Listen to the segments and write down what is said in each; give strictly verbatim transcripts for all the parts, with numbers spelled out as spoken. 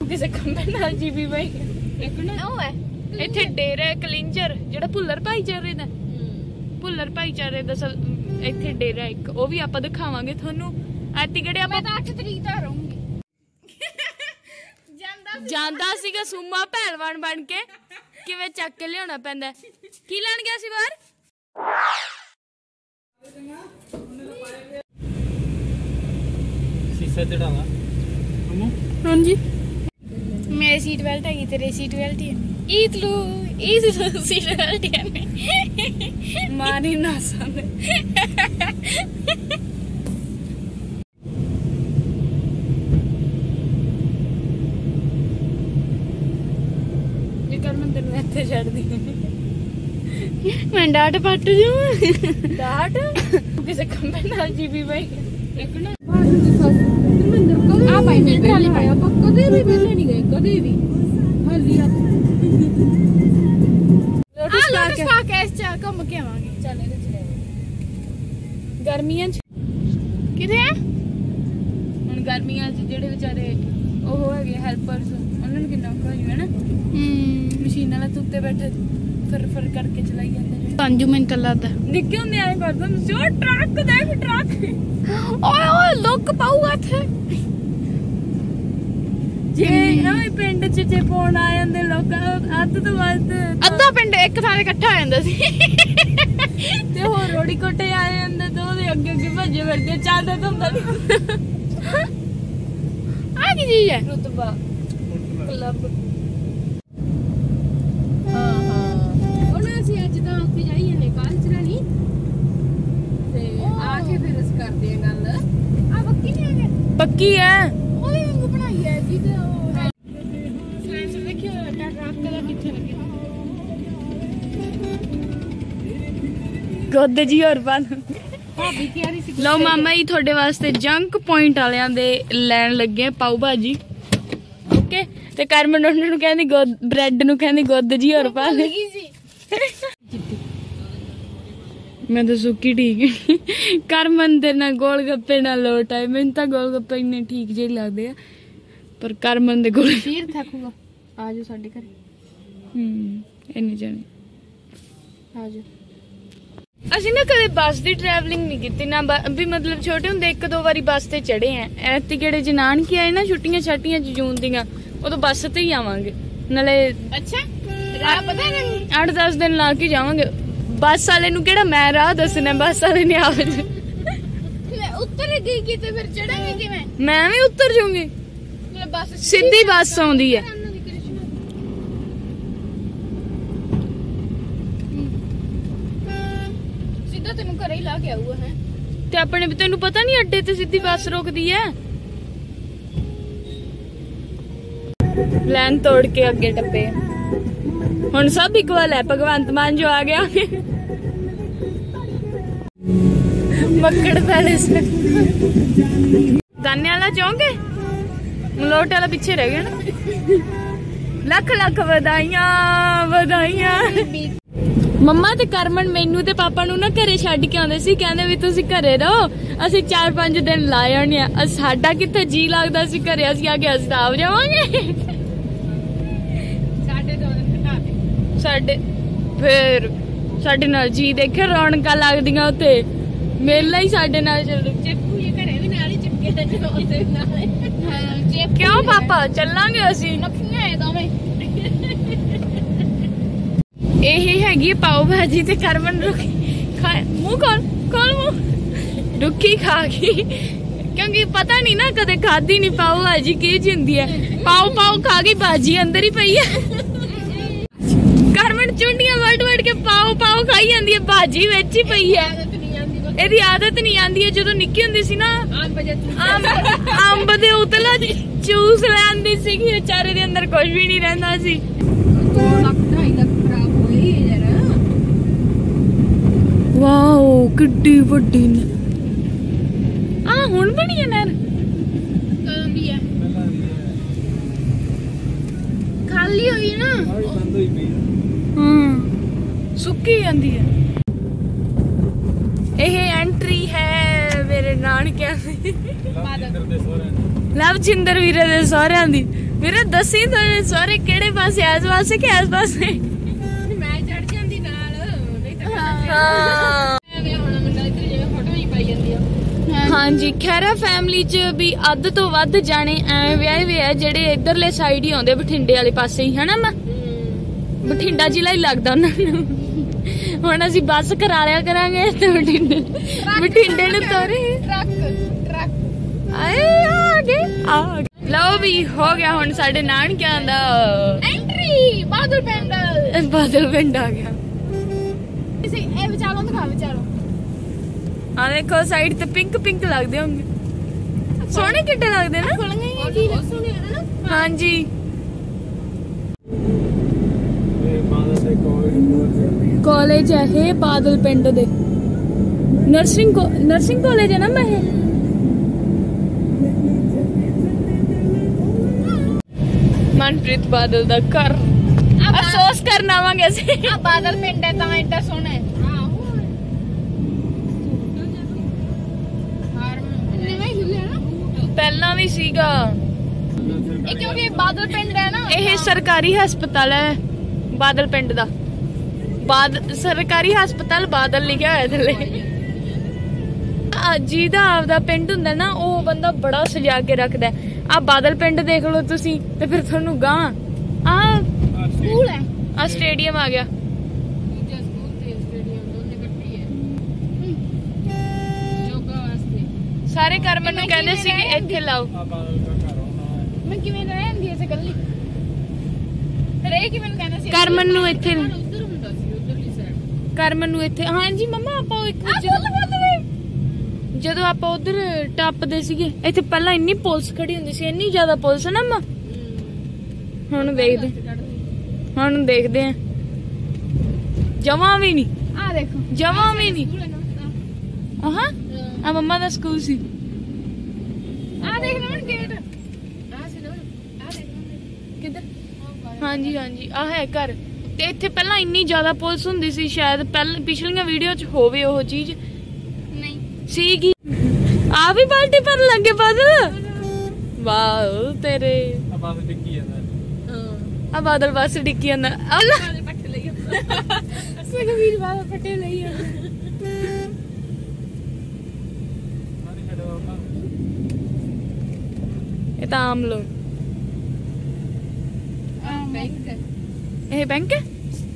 ਕਿਸੇ ਖੰਭੇ ਨਾਲ ਜੀਵੀ ਬਾਈ ਇੱਕ ਨਾ ਉਹ ਹੈ ਇੱਥੇ ਡੇਰਾ ਕਲਿੰਜਰ ਜਿਹੜਾ ਭੁੱਲਰ ਭਾਈਚਾਰੇ ਦਾ ਭੁੱਲਰ ਭਾਈਚਾਰੇ ਦਾ ਇੱਥੇ ਡੇਰਾ ਇੱਕ ਉਹ ਵੀ ਆਪਾਂ ਦਿਖਾਵਾਂਗੇ ਤੁਹਾਨੂੰ ਐਤੀ ਕਿਹੜੇ ਆਪਾਂ ਤਾਂ ਅੱਠ ਤਰੀਕ ਦਾ ਰਹੂੰਗੀ ਜਾਂਦਾ ਜਾਂਦਾ ਸੀਗਾ ਸੂਮਾ ਪਹਿਲਵਾਨ ਬਣ ਕੇ ਕਿਵੇਂ ਚੱਕ ਕੇ ਲਿਆਉਣਾ ਪੈਂਦਾ ਕੀ ਲੈਣ ਗਿਆ ਸੀ ਬਾਹਰ ਸੀਸਾ ਚੜਾਵਾ ਹਾਂਜੀ मेरी सीट बेल्ट है तेरी सीट बेल्ट है ईद लो ईद लो सीट बेल्ट है मारी ना सामने ये कर मैं तेरे ऐसे छड़ दी मैं डांट पट जाऊं डांट किसे खंबे नाल जीबी भाई एक ना आ भाई मेरे ट्राली पाया तो कदे भी मिलने नहीं गए कदे भी हां लिया लोटस लोटस पार्क ऐस चा कम के आवांगे चल ਇਹਦੇ ਚ ਗਰਮੀਆਂ ਚ ਕਿਥੇ ਆ ਹੁਣ ਗਰਮੀਆਂ ਚ ਜਿਹੜੇ ਵਿਚਾਰੇ ਉਹ ਹੈਗੇ ਹੈਲਪਰਸ ਉਹਨਾਂ ਨੂੰ ਕਿੰਨਾ ਔਖਾ ਹੋ ਜੂ ਹੈ ਨਾ ਹੂੰ ਮਸ਼ੀਨਾਂ ਨਾਲ ਉੱਤੇ ਬੈਠੇ ਫਰ ਫਰ ਕਰਕੇ ਚਲਾਈ ਜਾਂਦੇ ਨੇ ਪੰਜ ਮਿੰਟ ਲੱਗਦਾ ਨਿੱਕੇ ਹੁੰਦੇ ਐਂ ਕਰਦਾ ਸੀ ਉਹ ਟਰੱਕ ਦੇਖ ਟਰੱਕ ਓਏ ਓਏ ਲੋਕ ਪਾਊਗਾ ਇੱਥੇ ਜੇ ਨਾ ਪਿੰਡ ਚ ਜੇ ਪੌਣ ਆ ਜਾਂਦੇ ਲੋਕਾਂ ਅੱਧ ਤੋਂ ਵੱਧ ਅੱਧਾ ਪਿੰਡ ਇੱਕ ਥਾਂ ਤੇ ਇਕੱਠਾ ਹੋ ਜਾਂਦਾ ਸੀ ਤੇ ਹੋਰ ਰੋੜੀ ਕੋਟੇ ਆ ਜਾਂਦੇ ਤੇ ਉਹਦੇ ਅੱਗੇ ਅੱਗੇ ਭੱਜੇ ਫਿਰਦੇ ਚਾਹਦੇ ਤਾਂ ਹੁੰਦਾ ਨਹੀਂ ਆ ਕੀ ਚੀਜ਼ ਹੈ ਰੁਤਬਾ ਕਲੱਬ ਹਾਂ ਹਾਂ ਉਹਨਾਂ ਅਸੀਂ ਅੱਜ ਤਾਂ ਉੱਥੇ ਜਾਈਏ ਨੇ ਕਾਲਚਰਾ ਨਹੀਂ ਤੇ ਆ ਕੇ ਫਿਰ ਅਸੀਂ ਕਰਦੇ ਆ ਗੱਲ ਆ ਪੱਕੀ ਨਹੀਂ ਹੈ ਪੱਕੀ ਹੈ ਉਹਦੀ ਵਾਂਗੂ ਬਣਾਈ ਹੈ ਜੀ ਤੇ ਸਲੈਂਸਰ ਦੇਖਿਓ ਟਰੱਕ ਦਾ ਕਿੱਥੇ ਲੱਗਿਆ ਗੋਦ ਜੀ ਹੋਰ ਬੰਦ ਭਾਬੀ ਕੀ ਆ ਰਹੀ ਸੀ ਲਓ ਮਾਮਾ ਜੀ ਤੁਹਾਡੇ ਵਾਸਤੇ ਜੰਕ ਪੁਆਇੰਟ ਵਾਲਿਆਂ ਦੇ ਲੈਣ ਲੱਗੇ ਪਾਉ ਭਾਜੀ ਓਕੇ ਤੇ ਕਰਮਨ ਉਹਨਾਂ ਨੂੰ ਕਹਿੰਦੀ ਬ੍ਰੈਡ ਨੂੰ ਕਹਿੰਦੀ ਗੁੱਦ ਜੀ ਹੋਰ ਪਾ ਲਗੀ ਸੀ ਮੈਂ ਤਾਂ ਸੁੱਕੀ ਠੀਕ ਕਰਮਨ ਦੇ ਨਾਲ ਗੋਲ ਗੱਪੇ ਨਾਲ ਲੋਟ ਆਏ ਮੈਨੂੰ ਤਾਂ ਗੋਲ ਗੱਪੇ ਇੰਨੇ ਠੀਕ ਜਿਹੇ ਲੱਗਦੇ ਆ ਪਰ ਕਰਮਨ ਦੇ ਗੋਲ ਫੇਰ ਥੱਕੂਗਾ ਆ ਜਾਓ ਸਾਡੇ ਘਰੇ ਹੂੰ ਇੰਨੇ ਜਾਣੇ ਆ ਜਾਓ ਅਸੀਂ ਨਾ ਕਦੇ ਬੱਸ ਦੀ ਟਰੈਵਲਿੰਗ ਨਹੀਂ ਕੀਤੀ ਨਾ ਵੀ ਮਤਲਬ ਛੋਟੇ ਹੁੰਦੇ ਇੱਕ ਦੋ ਵਾਰੀ ਬੱਸ ਤੇ ਚੜੇ ਆ ਐਤੀ ਕਿਹੜੇ ਜੇ ਨਾਨਕੇ ਆਏ ਨਾ ਛੁੱਟੀਆਂ ਛਾਟੀਆਂ ਚ ਜੂਨ ਦੀਆਂ ਉਦੋਂ ਬੱਸ ਤੇ ਹੀ ਆਵਾਂਗੇ ਨਾਲੇ ਅੱਛਾ ਰਾਹ ਪਤਾ ਨਹੀਂ ਅੱਠ ਦਸ ਦਿਨ ਲਾ ਕੇ ਜਾਵਾਂਗੇ ਬੱਸ ਵਾਲੇ ਨੂੰ ਕਿਹੜਾ ਮੈਂ ਰਾਹ ਦੱਸਣਾ ਬੱਸ ਵਾਲੇ ਨੇ ਆਵੇ ਉੱਤਰ ਗਈ ਕਿਤੇ ਫਿਰ ਚੜਾਂਗੇ ਕਿਵੇਂ ਮੈਂ ਵੀ ਉੱਤਰ ਜਾਊਂਗੀ ਬੱਸ ਸਿੱਧੀ ਬੱਸ ਆਉਂਦੀ ਹੈ ਸਿੱਧਾ ਤੈਨੂੰ ਘਰੇ ਹੀ ਲਾ ਕੇ ਆਊਗਾ ਹੈ ਤੇ ਆਪਣੇ ਤੈਨੂੰ ਪਤਾ ਨਹੀਂ ਅੱਡੇ ਤੇ ਸਿੱਧੀ ਬੱਸ ਰੁਕਦੀ ਹੈ ਲੈਨ ਤੋੜ ਕੇ ਅੱਗੇ ਟੱਪੇ ਹੁਣ ਸਭ ਇਕੁਅਲ ਹੈ ਭਗਵੰਤ ਮਾਨ ਜੋ ਆ ਗਿਆ ਮੱਕੜ ਪੈਲੇਸ ਦਾਨੇ ਵਾਲਾ ਚਾਹੋਗੇ ਮਲੋਟ ਵਾਲਾ ਪਿੱਛੇ ਰਹਿ ਗਿਆ ਨਾ ਲੱਖ ਲੱਖ ਵਧਾਈਆਂ ਵਧਾਈਆਂ ਮੰਮਾ ਤੇ ਕਰਮਨ ਮੈਨੂੰ ਤੇ ਪਾਪਾ ਨੂੰ ਨਾ ਘਰੇ ਛੱਡ ਕੇ ਆਉਂਦੇ ਸੀ ਕਹਿੰਦੇ ਵੀ ਤੁਸੀਂ ਘਰੇ ਰਹੋ ਅਸੀਂ ਚਾਰ ਪੰਜ ਦਿਨ ਲਾ ਆਉਣੇ ਆ ਸਾਡਾ ਕਿੱਥੇ ਜੀ ਲੱਗਦਾ ਸੀ ਘਰੇ ਅਸੀਂ ਆ ਕੇ ਹਸਤਾਬ ਜਾਵਾਂਗੇ ਸਾਡੇ ਫਿਰ ਸਾਡੇ ਨਾਲ ਜੀ ਦੇਖੇ ਰੌਣਕਾਂ ਲੱਗਦੀਆਂ ਉੱਥੇ ਮੇਲਾ ਹੀ ਸਾਡੇ ਨਾਲ ਚੱਲ ਚੇਪੂ ਇਹ ਘਰੇ ਵੀ ਨਾਲ ਹੀ ਚਿਪਕੇ ਤੇ ਉਹਦੇ ਨਾਲ ਕਿਉਂ ਪਾਪਾ ਚੱਲਾਂਗੇ ਅਸੀਂ ਨੱਖੀਆਂ ਐ ਦੋਵੇਂ ਇਹ ਹੈਗੀ ਪਾਓ ਭਾਜੀ ਤੇ ਕਰਮਨ ਰੁਕੀ ਮੂੰਹ ਖੋਲ ਖੋਲ ਮੂੰਹ ਰੁਕੀ ਖਾ ਗਈ ਕਿਉਂਕਿ ਪਤਾ ਨਹੀਂ ਨਾ ਕਦੇ ਖਾਦੀ ਨਹੀਂ ਪਾਓ ਭਾਜੀ ਕੀ ਹੁੰਦੀ ਹੈ ਪਾਓ ਪਾਓ ਖਾ ਗਈ ਭਾਜੀ ਅੰਦਰ ਹੀ ਪਈ ਹੈ ਕਰਮਨ ਚੁੰਡੀਆਂ ਵੜ ਵੜ ਕੇ ਪਾਓ ਪਾਓ ਖਾਈ ਜਾਂਦੀ ਹੈ ਭਾਜੀ ਵਿੱਚ ਹੀ ਪਈ ਹੈ ਇਹਦੀ ਆਦਤ ਨਹੀਂ ਆਂਦੀ ਹੈ ਜਦੋਂ ਨਿੱਕੀ ਹੁੰਦੀ ਸੀ ਨਾ ਅੰਬ ਦੇ ਉਤਲਾ ਚੂਸ ਲੈਂਦੀ ਸੀਗੀ ਵਿਚਾਰੇ ਦੇ ਅੰਦਰ ਕੁਝ ਵੀ ਨਹੀਂ ਰਹਿੰਦਾ ਸੀ ਵਾਓ ਕਿੱਡੀ ਵੱਡੀ ਨੇ ਆ ਹੁਣ ਬਣੀ ਹੈ ਨਹਿਰ ਕਦੋਂ ਦੀ ਹੈ ਖਾਲੀ ਹੋਈ ਨਾ ਹਾਂ ਸੁੱਕੀ ਜਾਂਦੀ ਹੈ ਇਹ ਐਂਟਰੀ ਹੈ ਮੇਰੇ ਨਾਨਕਿਆਂ ਦੀ ਲਵਜਿੰਦਰ ਵੀਰੇ ਦੇ ਸਹੁਰਿਆਂ ਦੀ मेरे दसी तो सारे केड़े पासे आस पासे के आस पासे मैं चढ़ जांदी नाल नहीं तो हां ਹੁਣ ਮੁੰਡਾ ਇੱਧਰ ਜਿਵੇਂ ਫੋਟੋ ਹੀ ਪਾਈ ਜਾਂਦੀ ਆ। हाँ जी खैरा फैमिली च भी अद्ध तो वध जाने ऐ विआहे वे आ जेड़े इधरले साइड ही आउंदे बठिंडे वाले पासे ही है ना मैं बठिंडा जिला ही लगदा उन्हां नूं हुण असीं बस करा लिया करांगे ते बठिंडे बठिंडे नूं तोरे ट्रक ट्रक आए आगे आ लो भी हो गया हुण साडे नानकियां दा एंट्री बादल पिंड बादल पिंड आ गया इसे ए विचारों दिखा विचारों आ देखो साइड ते पिंक पिंक लगदे होंगे सोहणे किड्डे लगदे ना खुलंगे की सोहणे है ना हां जी कॉलेज है हे बादल पिंड दे नर्सिंग नर्सिंग कॉलेज है ना मैं मनप्रीत बादल दा घर अफसोस करना आवांगे ਅਸੀਂ आ बादल पिंड है ਤਾਂ ਇੰਨਾ ਸੋਹਣਾ ਹੈ ਪਹਿਲਾਂ ਵੀ ਸੀਗਾ ਇਹ ਕਿਉਂਕਿ ਬਾਦਲ ਪਿੰਡ ਹੈ ਨਾ ਇਹ ਸਰਕਾਰੀ ਹਸਪਤਾਲ ਹੈ ਬਾਦਲ ਪਿੰਡ ਦਾ ਬਾਦ ਸਰਕਾਰੀ ਹਸਪਤਾਲ ਬਾਦਲ ਲਿਖਿਆ ਹੋਇਆ ਥੱਲੇ ਜਿਹਦਾ ਆਪਦਾ ਪਿੰਡ ਹੁੰਦਾ ਨਾ ਉਹ ਬੰਦਾ ਬੜਾ ਸਜਾ ਕੇ ਰੱਖਦਾ ਆ ਬਾਦਲ ਪਿੰਡ ਦੇਖ ਲਓ ਤੁਸੀਂ ਤੇ ਫਿਰ ਤੁਹਾਨੂੰ ਗਾਂ ਆ ਸਕੂਲ ਹੈ ਆ ਸਟੇਡੀਅਮ ਆ ਗਿਆ ਦੂਜਾ ਸਕੂਲ ਤੇ ਸਟੇਡੀਅਮ ਦੋਨੇ ਇਕੱਠੇ ਹੈ ਜੋਗਾ ਵਾਸਤੇ ਸਾਰੇ ਕਰਮਨ ਨੂੰ ਕਹਿੰਦੇ ਸੀ ਕਿ ਇੱਥੇ ਲਾਓ ਮੈਂ ਕਿਵੇਂ ਰਹਿੰਦੀ ਐ ਗੱਲੀ ਫਿਰ ਇਹ ਕਿਵੇਂ ਕਹਿੰਦਾ ਸੀ ਕਰਮਨ ਨੂੰ ਇੱਥੇ ਉਧਰ ਹੁੰਦਾ ਸੀ ਉਧਰਲੀ ਸਾਈਡ ਕਰਮਨ ਨੂੰ ਇੱਥੇ ਹਾਂਜੀ ਮੰਮਾ ਆਪਾਂ ਇੱਕ ਜਦੋਂ ਆਪਾਂ ਉਧਰ ਟੱਪਦੇ ਸੀਗੇ ਇੱਥੇ ਪਹਿਲਾਂ ਇੰਨੀ ਪੁਲਿਸ ਖੜੀ ਹੁੰਦੀ ਸੀ ਇੰਨੀ ਜ਼ਿਆਦਾ ਪੁਲਿਸ ਨਾ ਮਾਂ ਹੁਣ ਦੇਖਦੇ ਹੁਣ ਦੇਖਦੇ ਆ ਜਮਾਂ ਵੀ ਨਹੀਂ ਆ ਦੇਖੋ ਜਮਾਂ ਵੀ ਨਹੀਂ ਆਹਾਂ ਆ ਮੰਮਾ ਦਾ ਸਕੂਲ ਸੀ ਆ ਦੇਖ ਨਾ ਗੇਟ ਆ ਸੀ ਨਾ ਆ ਦੇਖ ਕਿੱਧਰ ਹਾਂਜੀ ਹਾਂਜੀ ਆ ਹੈ ਘਰ ਤੇ ਇੱਥੇ ਪਹਿਲਾਂ ਇੰਨੀ ਜ਼ਿਆਦਾ ਪੁਲਿਸ ਹੁੰਦੀ ਸੀ ਸ਼ਾਇਦ ਪਹਿਲਾਂ ਪਿਛਲੀਆਂ ਵੀਡੀਓ 'ਚ ਹੋਵੇ ਉਹ ਚੀਜ਼ ਨਹੀਂ ਸੀਗੀ ਆ ਵੀ ਬਾਲਟੀ ਭਰਨ ਲੱਗੇ ਬਾਦਲ ਵਾਓ ਤੇਰੇ ਆ ਬਾਦਲ ਡਿੱਕੀ ਜਾਂਦਾ ਆ ਬਾਦਲ ਬਸ ਡਿੱਕੀ ਜਾਂਦਾ ਅੱਲਾ ਪੱਟੇ ਲਈ ਸੁਖਵੀਰ ਬਾਬਾ ਪੱਟੇ ਲਈ ਇਹ ਤਾਂ ਆਮ ਲੋਕ ਇਹ ਬੈਂਕ ਹੈ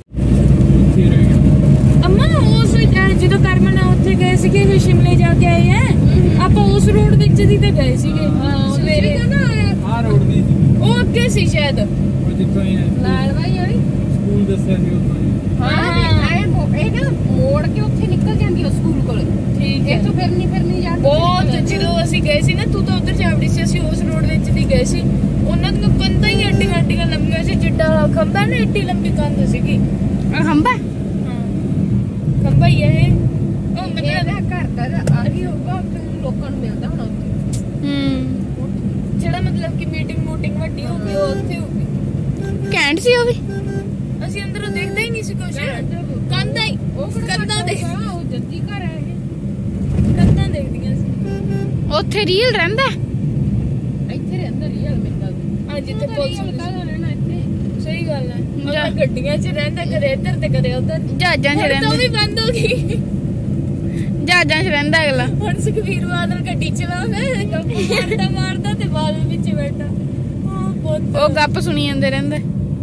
ਅੰਮਾ ਉਸ ਜਦੋਂ ਕਰਮਨ ਉੱਥੇ ਗਏ ਸੀਗੇ ਇਹ ਸ਼ਿਮਲੇ ਜਾ ਕੇ ਆਏ ਹੈ ਆਪਾਂ ਉਸ ਰੋਡ ਵਿੱਚ ਦੀ ਤੇ ਗਏ ਸੀਗੇ ਸਵੇਰੇ ਆ ਰੋਡ ਦੀ ਉਹ ਅੱਗੇ ਸੀ ਸ਼ਾਇਦ ਉਹ ਜਿੱਥੋਂ ਹੀ ਲਾਲ ਭਾਈ ਹੋਈ ਸਕੂਲ ਦੱਸਿਆ ਸੀ ਉੱਥੋਂ ਹਾਂ ਇਹ ਨਾ ਮੋੜ ਕੇ ਉੱਥੇ ਨਿਕਲ ਜਾਂਦੀ ਉਹ ਸਕੂਲ ਕੋਲ ਠੀਕ ਹੈ ਇੱਥੋਂ ਫਿਰਨੀ ਫਿਰਨੀ ਜਾ ਬਹੁਤ ਜਦੋਂ ਅਸੀਂ ਗਏ ਸੀ ਨਾ ਤੂੰ ਤਾਂ ਉਧਰ ਜਾਵੜੀ ਸੀ ਅਸੀਂ ਉਸ ਰੋਡ ਵਿੱਚ ਦੀ ਗਏ ਸੀ ਉਹਨਾਂ ਦੀਆਂ ਕੰਧਾਂ ਹੀ ਐਡੀ ਐਡੀਆਂ ਲੰਮੀਆਂ ਸੀ ਜਿੱਡਾ ਖੰਭਾ ਨਾ ਐਡੀ ਲੰਬੀ ਕੰਧ ਸੀਗੀ ਖੰਭਾ ਹਾਂ ਖੰਭਾ ਹੀ ਹੈ ਉਹ ਮਤਲਬ ਘਰ ਦਾ ਆਹੀ ਹੋਊਗਾ ਲੋਕਾਂ ਨੂੰ ਮਿਲਦਾ ਹੁਣ ਉੱਥੇ ਹੂੰ ਜਿਹੜਾ ਮਤਲਬ ਕਿ ਮੀਟਿੰਗ ਮੂਟਿੰਗ ਵੱਡੀ ਹੋ ਗਈ ਉਹ ਉੱਥੇ ਹੋ ਗਈ ਕੈਂਟ ਸੀ ਉਹ ਵੀ ਅਸੀਂ ਅੰਦਰੋਂ ਦੇਖਦੇ ਹੀ ਨਹੀਂ ਸੀ ਕੁਝ ਕੰਧਾਂ ਹੀ ਉਹ ਕੰਧਾਂ ਦੇ ਉਹ ਜੱਦੀ ਘਰ ਹੈ ਕੰਧਾਂ ਦੇਖਦੀਆਂ ਸੀ ਉੱਥੇ ਰੀਅਲ ਰਹਿੰਦਾ ਇੱਥੇ ਰਹਿੰਦਾ ਰੀਅਲ ਮਿਲਦਾ ਆ ਜਿੱਥੇ ਪੁਲਿਸ ਰਹਿਣਾ ਇੱਥੇ ਸਹੀ ਗੱਲ ਹੈ ਜਾਂ ਗੱਡੀਆਂ 'ਚ ਰਹਿੰਦਾ ਕਦੇ ਇੱਧਰ ਤੇ ਕਦੇ ਉੱਧਰ ਜਹਾਜ਼ਾਂ 'ਚ ਹੁਣ ਤਾਂ ਰਹਿੰਦਾ ਉਹ ਵੀ ਬੰਦ ਹੋ ਗਈ ਜਹਾਜ਼ਾਂ 'ਚ ਰਹਿੰਦਾ ਅਗਲਾ ਹੁਣ ਸੁਖਵੀਰ ਬਾਦਲ ਗੱਡੀ ਚਲਾਉਂਦਾ ਮਾਰਦਾ ਮਾਰਦਾ ਤੇ ਬਾਦਲ ਵਿੱਚ ਬੈਠਾ ਉਹ ਬਹੁਤ ਉਹ ਗੱਪ ਸੁਣੀ ਜਾਂਦੇ ਰਹਿੰਦਾ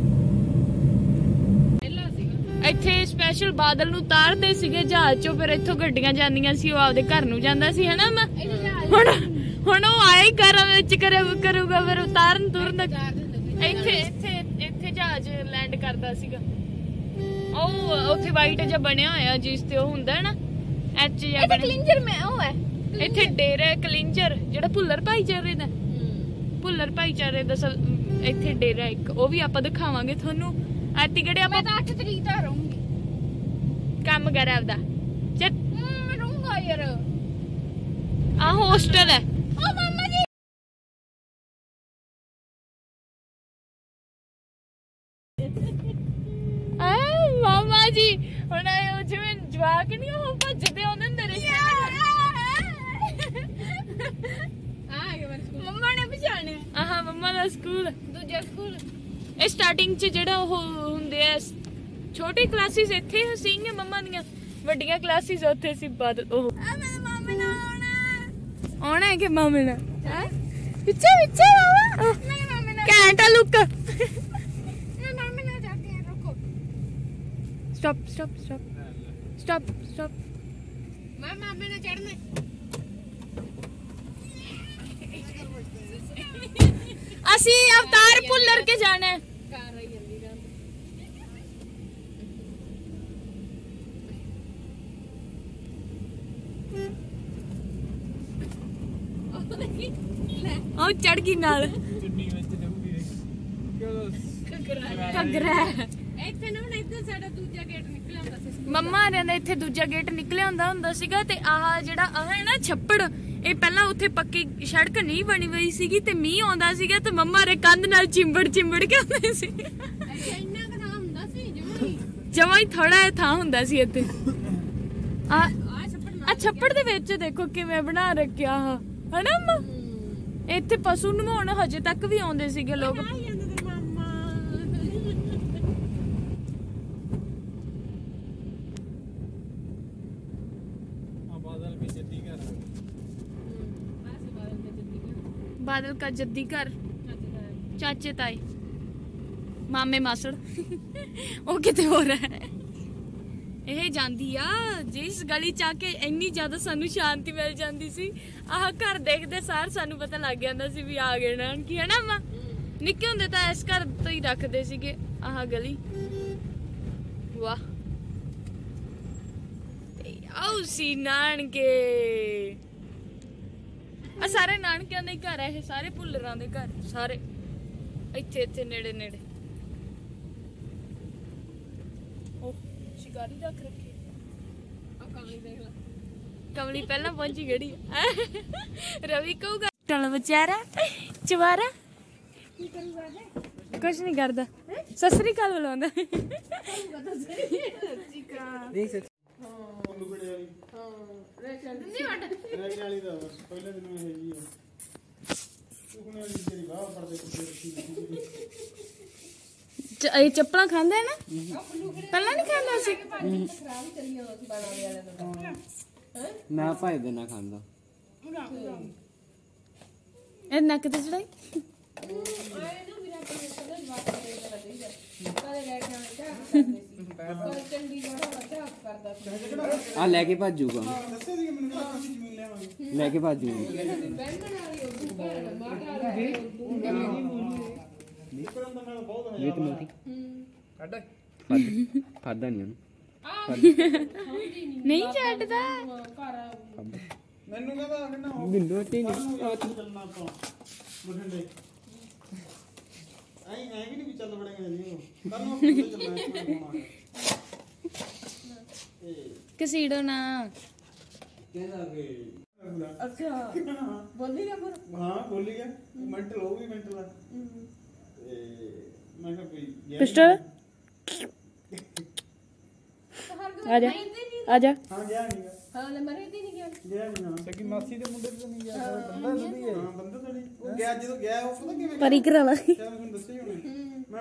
ਇੱਥੇ ਸਪੈਸ਼ਲ ਬਾਦਲ ਨੂੰ ਤਾਰਦੇ ਸੀਗੇ ਜਹਾਜ਼ 'ਚੋਂ ਫਿਰ ਇੱਥੋਂ ਗੱਡੀਆਂ ਜਾਂਦੀਆਂ ਸੀ ਉਹ ਆਪਦੇ ਘਰ ਨੂੰ ਜਾਂਦਾ ਸੀ ਹਨਾ ਮੈਂ ਹੁਣ ਹੁਣ ਉਹ ਆਇਆ ਹੀ ਘਰਾਂ ਵਿੱਚ ਕਰੇ ਕਰੂਗਾ ਫਿਰ ਉਤਾਰਨ ਤੁਰਨ ਇੱਥੇ ਇੱਥੇ ਇੱਥੇ ਜਹਾਜ਼ ਲੈਂਡ ਕਰਦਾ ਸੀਗਾ ਉਹ ਉੱਥੇ ਵਾਈਟ ਜਿਹਾ ਬਣਿਆ ਹੋਇਆ ਜਿਸ ਤੇ ਉਹ ਹੁੰਦਾ ਨਾ ਐਚ ਜਿਹਾ ਬਣਿਆ ਕਲਿੰਜਰ ਮੈਂ ਉਹ ਹੈ ਇੱਥੇ ਡੇਰਾ ਕਲਿੰਜਰ ਜਿਹੜਾ ਭੁੱਲਰ ਭਾਈਚਾਰੇ ਦਾ ਭੁੱਲਰ ਭਾਈਚਾਰੇ ਦਾ ਇੱਥੇ ਡੇਰਾ ਇੱਕ ਉਹ ਵੀ ਆਪਾਂ ਦਿਖਾਵਾਂਗੇ ਤੁਹਾਨੂੰ ਆਤੀ ਕਿਹੜੇ ਆਪਾਂ ਮੈਂ ਤਾਂ ਅੱਠ ਤਰੀਕ ਦਾ ਰਹੂੰਗੀ ਕੰਮ ਕਰ ਆਪਦਾ ਚੱਲ ਮੈਂ ਰਹੂੰਗਾ ਯਾਰ ਆ ਹੋਸਟਲ ਹੈ ਓ ਮਾਮਾ ਜੀ ਆ ਮਾਮਾ ਜੀ ਹੁਣ ਉਹ ਜਿਵੇਂ ਜਵਾਕ ਨਹੀਂ ਉਹ ਭੱਜਦੇ ਆਉਂਦੇ ਹੁੰਦੇ ਰਿਸ਼ਤੇ ਆ ਗਿਆ ਮੇਰੇ ਮੰਮਾ ਨੇ ਪਛਾਣ ਜਾਣੇ ਆਹ ਮੰਮਾ ਦਾ ਸਕੂਲ ਦੂਜਾ ਸਕੂਲ ਇਹ ਸਟਾਰਟਿੰਗ ਚ ਜਿਹੜਾ ਉਹ ਹੁੰਦੇ ਆ ਛੋਟੀ ਕਲਾਸਿਸ ਇੱਥੇ ਸੀਗੀਆਂ ਮੰਮਾ ਦੀਆਂ ਵੱਡੀਆਂ ਕਲਾਸਿਸ ਉੱਥੇ ਸੀ ਬਾਦ ਉਹ ਆ ਮੇਰੇ ਮਾਮੇ ਨਾਲ ਆਉਣਾ ਆਉਣਾ ਹੈ ਕਿ ਮਾਮੇ ਨਾਲ ਪਿੱਛੇ ਪਿੱਛੇ ਮਾਮਾ ਮੇਰੇ ਮਾਮੇ ਨਾਲ ਘੈਂਟਾ ਲੁੱਕ ਮੇਰੇ ਮਾਮੇ ਨਾਲ ਜਾਂਦੇ ਆ ਰੁਕੋ stop stop stop stop stop ਮੈਂ ਮਾਮੇ ਨਾਲ ਚੜਨਾ ਅਸੀਂ ਅਵਤਾਰ ਭੁੱਲਰ ਕੇ ਜਾਣਾ ਹੈ ਕਾਰ ਆਈ ਜਾਂਦੀ ਰਾਂ ਉਹ ਚੜ ਗਈ ਨਾਲ ਚੁੰਨੀ ਵਿੱਚ ਰਹੂਗੀ ਕਿਉਂ ਘੱਗਰਾ ਇੱਥੇ ਨਾ ਹੁਣ ਇੱਧਰ ਸਾਡਾ ਦੂਜਾ ਗੇਟ ਨਿਕਲਿਆ ਹੁੰਦਾ ਸੀ ਮੰਮਾ ਹਰਿਆਂ ਦਾ ਇੱਥੇ ਦੂਜਾ ਗੇਟ ਨਿਕਲਿਆ ਹੁੰਦਾ ਹੁੰਦਾ ਸੀਗਾ ਤੇ ਆਹ ਜਿਹੜਾ ਆਹ ਹੈ ਨਾ ਛੱਪੜ ਇਹ ਪਹਿਲਾਂ ਉੱਥੇ ਪੱਕੀ ਸੜਕ ਨਹੀਂ ਬਣੀ ਹੋਈ ਸੀਗੀ ਤੇ ਮੀਂਹ ਆਉਂਦਾ ਸੀਗਾ ਤੇ ਮੰਮਾ ਰੇ ਕੰਧ ਨਾਲ ਚਿੰਬੜ ਚਿੰਬੜ ਕੇ ਆਉਂਦੇ ਸੀ ਅੱਛਾ ਇੰਨਾ ਕੁ ਥਾਂ ਹੁੰਦਾ ਸੀ ਜਮਾਂ ਹੀ ਜਮਾਂ ਹੀ ਥੋੜਾ ਜਿਹਾ ਥਾਂ ਹੁੰਦਾ ਸੀ ਇੱਥੇ ਆ ਆ ਛੱਪੜ ਆ ਛੱਪੜ ਦੇ ਵਿੱਚ ਦੇਖੋ ਕਿਵੇਂ ਬਣਾ ਰੱਖਿਆ ਆ ਹਨਾ ਮੰਮਾ ਇੱਥੇ ਪਸ਼ੂ ਨਵਾਉਣ ਹਜੇ ਤੱਕ ਵੀ ਆਉਂਦੇ ਸੀਗੇ ਲੋਕ ਆ ਜਾਂਦਾ ਤੇ ਮਾਮਾ ਆ ਬਾਦਲ ਵੀ ਜੱਦੀ ਘਰ ਬਾਦਲ ਕਾ ਜੱਦੀ ਘਰ ਚਾਚੇ ਤਾਏ ਮਾਮੇ ਮਾਸੜ ਉਹ ਕਿਤੇ ਹੋ ਰਿਹਾ ਹੈ ਇਹ ਜਾਂਦੀ ਆ ਜਿਸ ਗਲੀ ਚ ਆ ਕੇ ਇੰਨੀ ਜ਼ਿਆਦਾ ਸਾਨੂੰ ਸ਼ਾਂਤੀ ਮਿਲ ਜਾਂਦੀ ਸੀ ਆਹ ਘਰ ਦੇਖਦੇ ਸਾਰ ਸਾਨੂੰ ਪਤਾ ਲੱਗ ਜਾਂਦਾ ਸੀ ਵੀ ਆ ਗਏ ਨਾਨਕੀ ਹੈ ਨਾ ਮਾਂ ਨਿੱਕੇ ਹੁੰਦੇ ਤਾਂ ਇਸ ਘਰ ਤੋਂ ਹੀ ਰੱਖਦੇ ਸੀਗੇ ਆਹ ਗਲੀ ਵਾਹ ਆਉ ਸੀ ਨਾਨਕੇ ਆ ਸਾਰੇ ਨਾਨਕਿਆਂ ਦੇ ਘਰ ਆ ਇਹ ਸਾਰੇ ਭੁੱਲਰਾਂ ਦੇ ਘਰ ਸਾਰੇ ਇੱਥੇ ਇੱਥੇ ਨੇੜੇ ਨੇੜੇ ਉਹ ਸ਼ਿਕਾਰੀ ਰੱਖ ਰੱਖੀ ਆ ਕਾਲੀ ਦੇਖ ਲੈ ਕਮਲੀ ਪਹਿਲਾਂ ਪਹੁੰਚੀ ਗੜੀ ਰਵੀ ਕਹੂਗਾ ਟਲ ਵਿਚਾਰਾ ਚਵਾਰਾ ਕੀ ਕਰੂਗਾ ਇਹ ਕੁਛ ਨਹੀਂ ਕਰਦਾ ਸਤਿ ਸ੍ਰੀ ਅਕਾਲ ਬੁਲਾਉਂਦਾ ਕਰੂਗਾ ਤਾਂ ਸਹੀ ਚਿਕਾ ਦੇਖ ਸਕ ਹਾਂ ਰੇਸ਼ਨ ਨਹੀਂ ਵੱਡ ਰਹਿਣ ਵਾਲੀ ਦਾ ਪਹਿਲੇ ਦਿਨ ਇਹ ਹੈਗੀ ਆ ਤੂੰ ਕੋਨੇ ਵਾਲੀ ਤੇਰੀ ਬਾਹ ਪਰਦੇ ਕੁੱਤੇ ਰੱਖੀ ਚ- ਇਹ ਚੱਪਲਾਂ ਖਾਂਦਾ ਹੈ ਨਾ ਪਹਿਲਾਂ ਨਹੀਂ ਖਾਂਦਾ ਸੀ ਖਰਾਬ ਹੀ ਚੱਲੀ ਜਾਂਦਾ ਸੀ ਬਾਣਾ ਵਾਲਿਆਂ ਦਾ ਮੈਂ ਭਾਈ ਦੇ ਨਾ ਖਾਂਦਾ ਇਹ ਨੱਕ ਤੇ ਚੜਾਈ ਆਏ ਨਾ ਵੀਰਾ ਕੋਲ ਸਮਝ ਵਾਟ ਦੇ ਦੇਣਾ ਚਾਹੀਦਾ ਸਾਰੇ ਲੈ ਕੇ ਆਣੇ ਚਾਹ ਕਰਦੇ ਸੀ ਕੋਈ ਚੰਗੀ ਜਗ੍ਹਾ ਚਾਹ ਕਰਦਾ ਸੀ ਆ ਲੈ ਕੇ ਭੱਜੂਗਾ ਦੱਸਿਆ ਸੀ ਕਿ ਮੈਨੂੰ ਕਾਫੀ ਜ਼ਮੀਨ ਲੈਵਾਂਗੇ ਲੈ ਕੇ ਭੱਜੂਗਾ ਬੈਂਗਣ ਵਾਲੀ ਉਹ ਦੁਕਾਨ ਮਾਟਾ ਵਾਲੀ ਨਹੀਂ ਕਰਨ ਦਾ ਨਾਲ ਬਹੁਤ ਹੈ ਇਹ ਤਾਂ ਮੋਟੀ ਹੂੰ ਕੱਢ ਖਾਦਾ ਨਹੀਂ ਉਹਨੂੰ ਆ ਸਮਝੀ ਨਹੀਂ ਨਹੀਂ ਛੱਡਦਾ ਘਰ ਮੈਨੂੰ ਕਹਿੰਦਾ ਕਹਿੰਦਾ ਉਹ ਬਿੰਦੋ ਤੇ ਨਹੀਂ ਚੱਲਣਾ ਆਪਾਂ ਬਠਿੰਡੇ ਆਈ ਮੈਂ ਵੀ ਨਹੀਂ ਵੀ ਚੱਲ ਬੜੇਗਾ ਜੀ ਕੱਲ ਨੂੰ ਆਪਾਂ ਚੱਲਣਾ ਹੈ ਕਸੀੜੋ ਨਾ ਕਹਿੰਦਾ ਕਿ ਅੱਛਾ ਬੋਲੀ ਨਾ ਪਰ ਹਾਂ ਬੋਲੀ ਗਿਆ ਮੈਂਟਲ ਹੋ ਗਈ ਮੈਂਟਲ ਤੇ ਮੈਂ ਕਿਹਾ ਕੋਈ ਗਿਆ ਪਿਸਟਲ ਹਰ ਆ ਜਾ ਆ ਜਾ ਹਾਂ ਗਿਆ ਨਹੀਂ ਗਾ। ਹਾਂ ਲੈ ਮਰੇ ਤੇ ਨਹੀਂ ਗਿਆ ਗਿਆ ਨਹੀਂ ਹਾਂ ਸਕੀ ਮਾਸੀ ਦੇ ਮੁੰਡੇ ਤੇ ਨਹੀਂ ਗਿਆ ਬੰਦਾ ਥੋੜੀ ਹੈ ਹਾਂ ਬੰਦਾ ਥੋੜੀ ਉਹ ਗਿਆ ਜਦੋਂ ਗਿਆ ਉਹ ਪਤਾ ਕਿਵੇਂ ਪਰੀ ਕਰਾ ਲਾ ਗਿਆ ਮੈਨੂੰ ਦੱਸਿਆ ਹੀ ਹੋਣਾ ਮੈਂ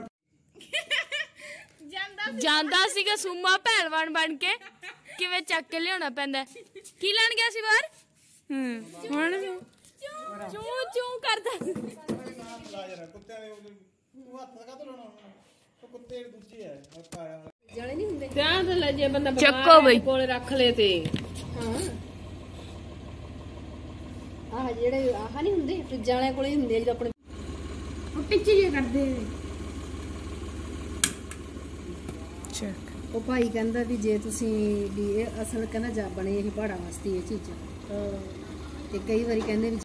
ਜਾਂਦਾ ਜਾਂਦਾ ਸੀਗਾ ਸੂਮਾ ਪਹਿਲਵਾਨ ਬਣ ਕੇ ਕਿਵੇਂ ਚੱਕ ਕੇ ਲਿਆਉਣਾ ਪੈਂਦਾ ਕੀ ਲੈਣ ਗਿਆ ਸੀ ਬਾਹਰ ਹੂੰ ਹੁਣ ਚੂ ਚੂ ਕਰਦਾ ਲਾ ਜਰਾ ਕੁੱਤਿਆਂ ਦੇ ਤੂੰ ਹੱਥ ਲਗਾ ਲਾਉਣਾ ਉਹ ਕੁੱਤੇ ਦੂਜੇ ਆ ਉਹ ਆਇਆ ਜਾਣੇ ਨਹੀਂ ਹੁੰਦੇ ਧਿਆਨ ਤੇ ਲੈ ਜੇ ਬੰਦਾ ਚੱਕੋ ਬਈ ਕੋਲੇ ਰੱਖ ਲੇ ਤੇ ਹਾਂ ਆਹ ਜਿਹੜੇ ਆਹ ਨਹੀਂ ਹੁੰਦੇ ਫਰਿੱਜਾਂ ਵਾਲਿਆਂ ਕੋਲੇ ਹੁੰਦੇ ਆ ਜਦੋਂ ਆਪਣੇ ਟਿੱਚ ਜੇ ਕਰਦੇ ਉਹ ਭਾਈ ਕਹਿੰਦਾ ਵੀ ਜੇ ਤੁਸੀਂ ਵੀ ਇਹ ਅਸਲ ਕਹਿੰਦਾ ਜਾ ਬਣੇ ਇਹ ਪਹਾੜਾਂ ਵਾਸਤੇ ਇਹ ਚੀਜ਼ਾਂ ਤੇ ਕਈ ਵਾਰੀ ਕਹਿੰਦੇ ਵੀ